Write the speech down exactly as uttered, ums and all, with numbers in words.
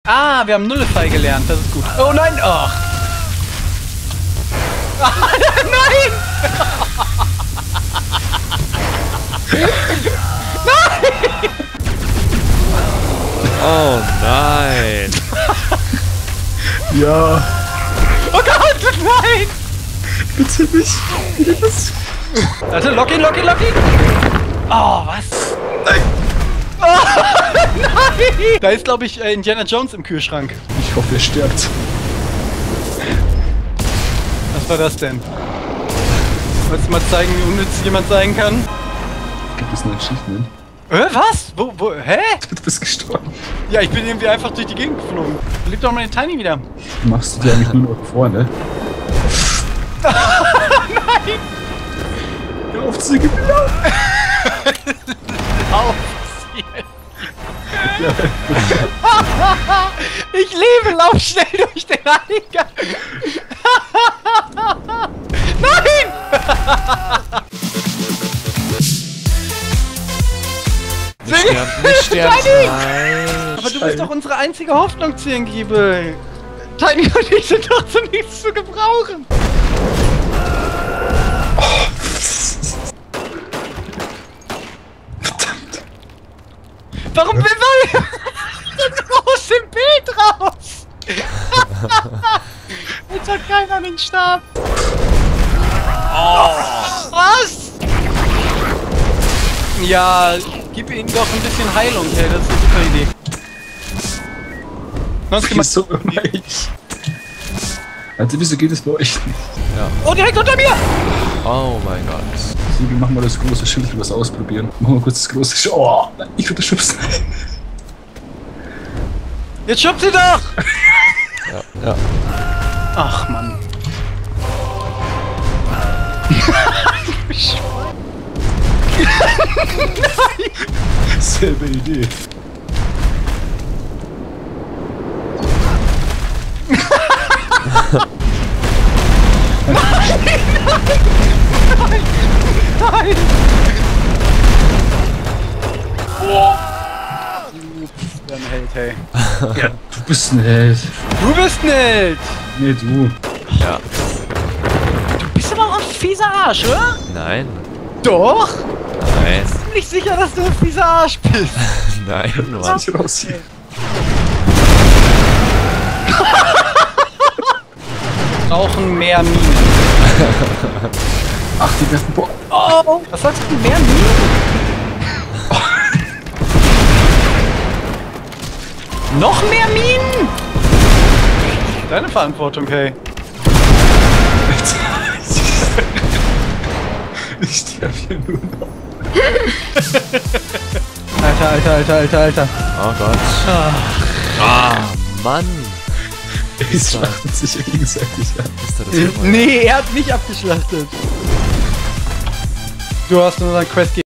Ah, wir haben Nullify gelernt, das ist gut. Oh nein, ach. Nein! Nein! Oh nein! Ja. Oh Gott, nein! Bitte nicht. Bitte was? Warte, lock ihn, lock ihn, lock ihn! Oh, was? Nein. Oh, nein! Da ist, glaube ich, äh, Indiana Jones im Kühlschrank. Ich hoffe, er stirbt. Was war das denn? Wolltest du mal zeigen, wie unnütz jemand sein kann? Gibt es ein Achievement? Äh, was? Wo, wo, hä? Du bist gestorben. Ja, ich bin irgendwie einfach durch die Gegend geflogen. Lieb doch mal den Tiny wieder. Machst du dir eigentlich nur noch vorne? Nein! Laufzüge wieder! Laufziehen! Ich lebe, lauf schnell durch den Eingang! Nein! Nicht sterben, nicht sterben! Nein! Aber du bist doch unsere einzige Hoffnung, Zirengiebel! Tiny und ich sind doch zu nichts zu gebrauchen! Verdammt! Warum will man so aus dem Bild raus? Jetzt hat keiner den Stab! Oh. Was? Ja, gib ihnen doch ein bisschen Heilung, hey, das ist eine super Idee. Was Das ist so gemein. Also wieso geht es bei euch nicht? Ja. Oh, direkt unter mir! Oh mein Gott. Siege, mach mal das große Schild und was ausprobieren. Mach mal kurz das große Schild. Oh, nein, ich würde schubsen. Jetzt schubst sie doch! Ja, ja. Ach, Mann. Nein! Selbe Idee. Nein! Oh. Du bist ein Held, hey. Ja, du bist ein Held. Du bist ein Held! Nee, du. Ja. Du bist aber auch ein fieser Arsch, oder? Nein. Doch! Nein. Ich bin nicht sicher, dass du ein fieser Arsch bist. Nein, Mann. Lass mich raus hier. Brauchen mehr Minen. Ach, die werfen Boah. Oh! Was sagst du? Mehr Minen? Noch mehr Minen? Deine Verantwortung, hey. Ich sterbe hier nur noch. Alter, Alter, Alter, Alter, Alter. Oh Gott. Ah, Mann. Die schlachten sich ja gegenseitig an. Ist da das immer? Nee, er hat mich abgeschlachtet. Du hast unseren Quest